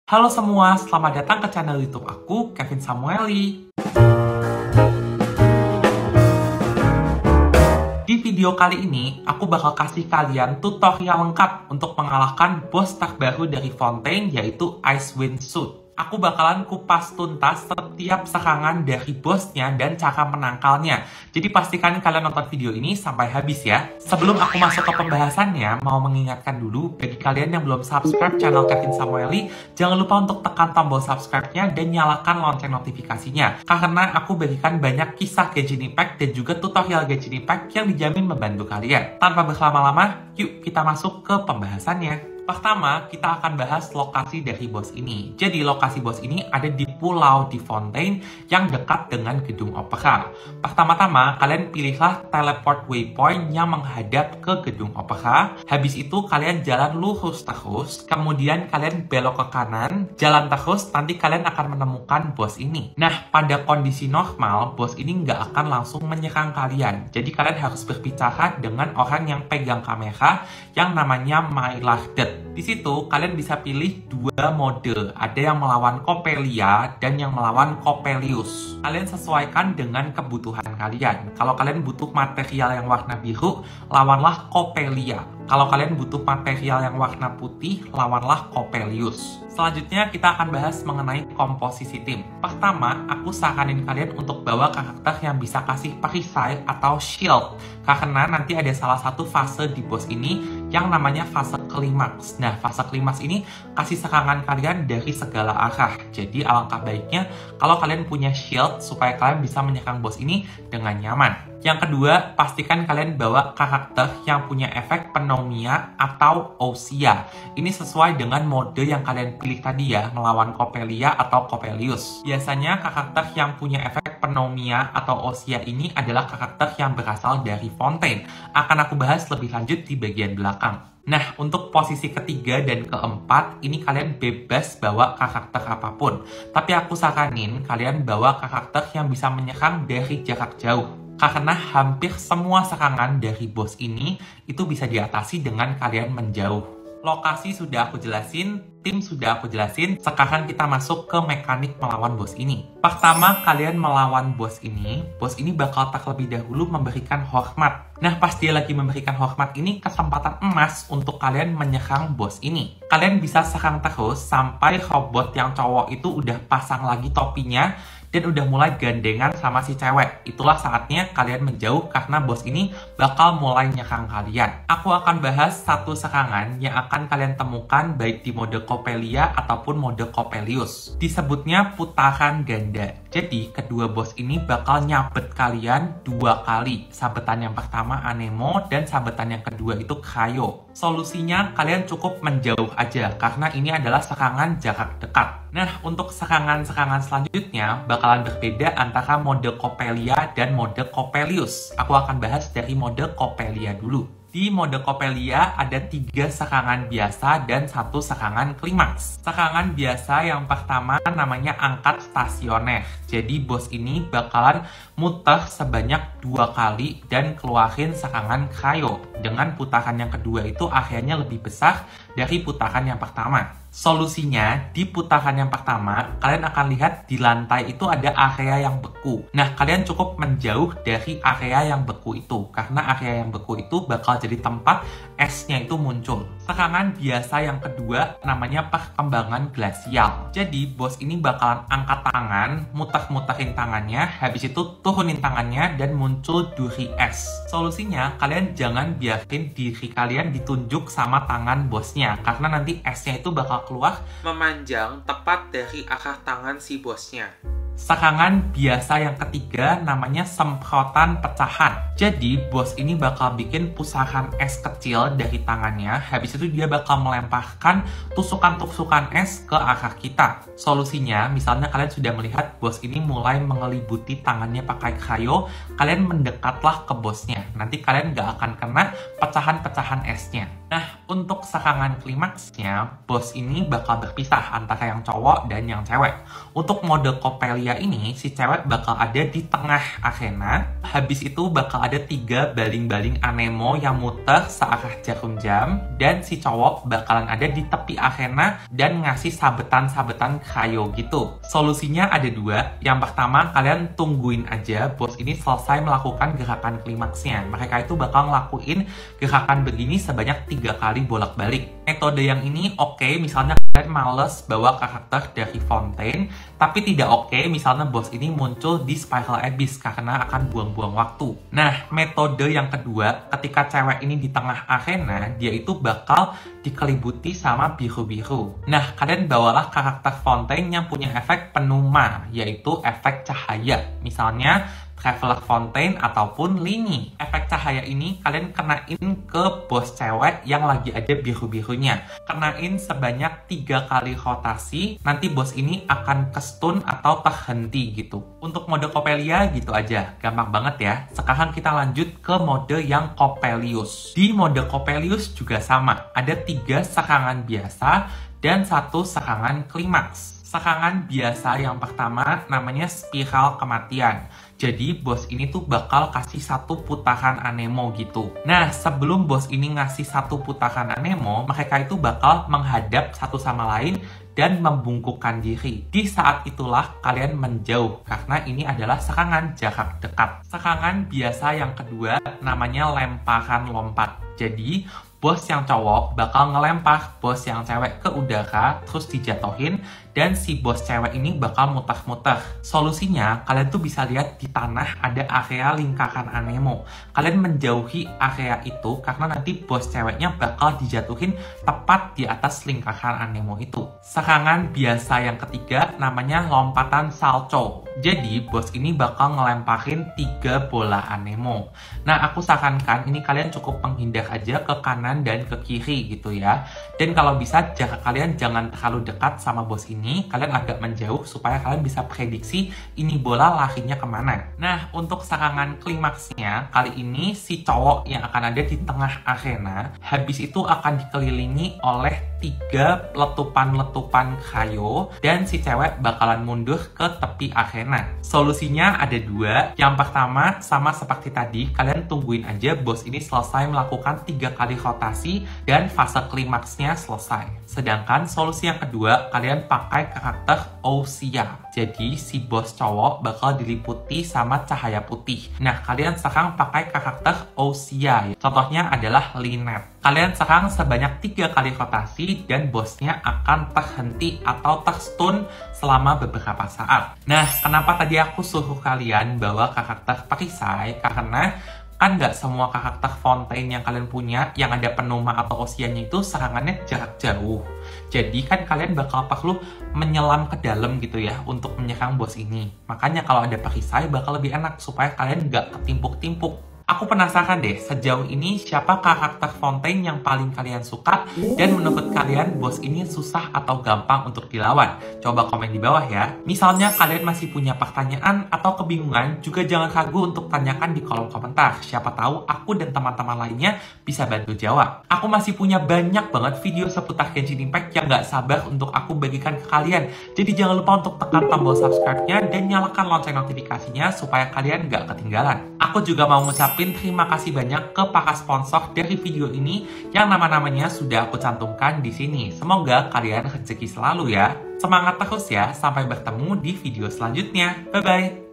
Halo semua, selamat datang ke channel YouTube aku, Kevin Samueli. Di video kali ini, aku bakal kasih kalian tutorial lengkap untuk mengalahkan bos terbaru dari Fontaine, yaitu Icewind Suit. Aku bakalan kupas tuntas setiap serangan dari bosnya dan cara menangkalnya. Jadi pastikan kalian nonton video ini sampai habis ya. Sebelum aku masuk ke pembahasannya, mau mengingatkan dulu bagi kalian yang belum subscribe channel Kevin Samueli, jangan lupa untuk tekan tombol subscribe-nya dan nyalakan lonceng notifikasinya. Karena aku bagikan banyak kisah Genshin Impact dan juga tutorial Genshin Impact yang dijamin membantu kalian. Tanpa berlama-lama, yuk kita masuk ke pembahasannya. Pertama, kita akan bahas lokasi dari bos ini. Jadi, lokasi bos ini ada di pulau di Fontaine yang dekat dengan gedung opera. Pertama-tama, kalian pilihlah teleport waypoint yang menghadap ke gedung opera. Habis itu, kalian jalan lurus terus. Kemudian, kalian belok ke kanan, jalan terus, nanti kalian akan menemukan bos ini. Nah, pada kondisi normal, bos ini nggak akan langsung menyerang kalian. Jadi, kalian harus berbicara dengan orang yang pegang kamera yang namanya Mylarded. Di situ kalian bisa pilih dua mode, ada yang melawan Coppelia dan yang melawan Coppelius. Kalian sesuaikan dengan kebutuhan kalian. Kalau kalian butuh material yang warna biru, lawanlah Coppelia. Kalau kalian butuh material yang warna putih, lawanlah Coppelius. Selanjutnya kita akan bahas mengenai komposisi tim. Pertama, aku saranin kalian untuk bawa karakter yang bisa kasih perisai atau shield. Karena nanti ada salah satu fase di bos ini yang namanya fase klimaks. Nah, fase klimaks ini kasih serangan kalian dari segala arah. Jadi alangkah baiknya kalau kalian punya shield supaya kalian bisa menyerang bos ini dengan nyaman. Yang kedua, pastikan kalian bawa karakter yang punya efek Pneumonia atau Ousia. Ini sesuai dengan mode yang kalian pilih tadi ya, melawan Coppelia atau Coppelius. Biasanya karakter yang punya efek Pneumonia atau Ousia ini adalah karakter yang berasal dari Fontaine. Akan aku bahas lebih lanjut di bagian belakang. Nah, untuk posisi ketiga dan keempat, ini kalian bebas bawa karakter apapun. Tapi aku saranin kalian bawa karakter yang bisa menyerang dari jarak jauh. Karena hampir semua serangan dari bos ini itu bisa diatasi dengan kalian menjauh. Lokasi sudah aku jelasin, tim sudah aku jelasin, sekarang kita masuk ke mekanik melawan bos ini. Pertama, kalian melawan bos ini bakal terlebih dahulu memberikan hormat. Nah, pas dia lagi memberikan hormat ini, kesempatan emas untuk kalian menyerang bos ini. Kalian bisa serang terus sampai robot yang cowok itu udah pasang lagi topinya dan udah mulai gandengan sama si cewek. Itulah saatnya kalian menjauh karena bos ini bakal mulai nyerang kalian. Aku akan bahas satu serangan yang akan kalian temukan baik di mode Coppelia ataupun mode Coppelius. Disebutnya putaran ganda. Jadi, kedua bos ini bakal nyabet kalian dua kali. Sabetan yang pertama Anemo dan sabetan yang kedua itu Cryo. Solusinya kalian cukup menjauh aja karena ini adalah serangan jarak dekat. Nah, untuk serangan-serangan selanjutnya bakalan berbeda antara mode Coppelia dan mode Coppelius. Aku akan bahas dari mode Coppelia dulu. Di mode Coppelia ada 3 serangan biasa dan 1 serangan klimaks. Serangan biasa yang pertama namanya angkat stasioner. Jadi bos ini bakalan muter sebanyak 2 kali dan keluarin serangan cryo. Dengan putaran yang kedua itu akhirnya lebih besar dari putaran yang pertama. Solusinya, di putaran yang pertama, kalian akan lihat di lantai itu ada area yang beku. Nah, kalian cukup menjauh dari area yang beku itu. Karena area yang beku itu bakal jadi tempat esnya itu muncul. Serangan biasa yang kedua namanya perkembangan glasial. Jadi, bos ini bakalan angkat tangan, muter-muterin tangannya, habis itu turunin tangannya dan muncul duri es. Solusinya, kalian jangan biarin diri kalian ditunjuk sama tangan bosnya. Karena nanti esnya itu bakal keluar memanjang tepat dari arah tangan si bosnya. Serangan biasa yang ketiga namanya semprotan pecahan. Jadi bos ini bakal bikin pusaran es kecil dari tangannya. Habis itu dia bakal melemparkan tusukan-tusukan es ke arah kita. Solusinya, misalnya kalian sudah melihat bos ini mulai mengelibuti tangannya pakai cryo, kalian mendekatlah ke bosnya. Nanti kalian nggak akan kena pecahan-pecahan esnya. Nah, untuk serangan klimaksnya, bos ini bakal berpisah antara yang cowok dan yang cewek. Untuk mode Coppelia ini, si cewek bakal ada di tengah arena. Habis itu bakal ada 3 baling-baling anemo yang muter searah jarum jam. Dan si cowok bakalan ada di tepi arena dan ngasih sabetan-sabetan krayo gitu. Solusinya ada 2. Yang pertama, kalian tungguin aja bos ini selesai melakukan gerakan klimaksnya. Mereka itu bakal ngelakuin gerakan begini sebanyak 3 kali bolak-balik. Metode yang ini oke, misalnya kalian males bawa karakter dari Fontaine, tapi tidak oke misalnya bos ini muncul di Spiral Abyss karena akan buang-buang waktu. Nah, metode yang kedua, ketika cewek ini di tengah arena, dia itu bakal dikelibuti sama biru-biru. Nah, kalian bawalah karakter Fontaine yang punya efek penuma, yaitu efek cahaya. Misalnya, Traveler Fontaine ataupun Lini. Efek cahaya ini kalian kenain ke bos cewek yang lagi ada biru-birunya. Kenain sebanyak 3 kali rotasi, nanti bos ini akan ke-stun atau terhenti gitu. Untuk mode Coppelia gitu aja, gampang banget ya. Sekarang kita lanjut ke mode yang Coppelius. Di mode Coppelius juga sama, ada 3 serangan biasa dan 1 serangan klimaks. Serangan biasa yang pertama namanya spiral kematian. Jadi bos ini tuh bakal kasih 1 putaran anemo gitu. Nah, sebelum bos ini ngasih 1 putaran anemo, mereka itu bakal menghadap satu sama lain dan membungkukkan diri. Di saat itulah kalian menjauh, karena ini adalah serangan jarak dekat. Serangan biasa yang kedua namanya lemparan lompat. Jadi, bos yang cowok bakal ngelempar bos yang cewek ke udara, terus dijatuhin, dan si bos cewek ini bakal muter-muter. Solusinya, kalian tuh bisa lihat di tanah ada area lingkaran anemo. Kalian menjauhi area itu karena nanti bos ceweknya bakal dijatuhin tepat di atas lingkaran anemo itu. Serangan biasa yang ketiga namanya lompatan salcho. Jadi, bos ini bakal ngelemparin 3 bola anemo. Nah, aku sarankan ini kalian cukup menghindar aja ke kanan dan ke kiri gitu ya. Dan kalau bisa, jarak kalian jangan terlalu dekat sama bos ini. Kalian agak menjauh supaya kalian bisa prediksi ini bola larinya kemana. Nah, untuk serangan klimaksnya, kali ini si cowok yang akan ada di tengah arena, habis itu akan dikelilingi oleh 3 letupan-letupan kayu, dan si cewek bakalan mundur ke tepi arena. Solusinya ada 2. Yang pertama, sama seperti tadi, kalian tungguin aja bos ini selesai melakukan 3 kali rotasi dan fase klimaksnya selesai. Sedangkan solusi yang kedua, kalian pakai karakter Ousia. Jadi si bos cowok bakal diliputi sama cahaya putih. Nah, kalian serang pakai karakter Ousia. Contohnya adalah Lynette. Kalian serang sebanyak 3 kali rotasi dan bosnya akan terhenti atau terstun selama beberapa saat. Nah, kenapa tadi aku suruh kalian bawa karakter perisai? Karena kan nggak semua karakter Fontaine yang kalian punya yang ada penuma atau osianya itu serangannya jarak jauh. Jadi kan kalian bakal perlu menyelam ke dalam gitu ya untuk menyerang bos ini. Makanya kalau ada perisai bakal lebih enak supaya kalian nggak ketimpuk-timpuk. Aku penasaran deh, sejauh ini siapa karakter Fontaine yang paling kalian suka? Dan menurut kalian, bos ini susah atau gampang untuk dilawan? Coba komen di bawah ya. Misalnya kalian masih punya pertanyaan atau kebingungan, juga jangan ragu untuk tanyakan di kolom komentar. Siapa tahu aku dan teman-teman lainnya bisa bantu jawab. Aku masih punya banyak banget video seputar Genshin Impact yang gak sabar untuk aku bagikan ke kalian. Jadi jangan lupa untuk tekan tombol subscribe-nya dan nyalakan lonceng notifikasinya supaya kalian gak ketinggalan. Aku juga mau ngucapin terima kasih banyak ke para sponsor dari video ini yang nama-namanya sudah aku cantumkan di sini. Semoga kalian rezeki selalu ya. Semangat terus ya, sampai bertemu di video selanjutnya. Bye-bye.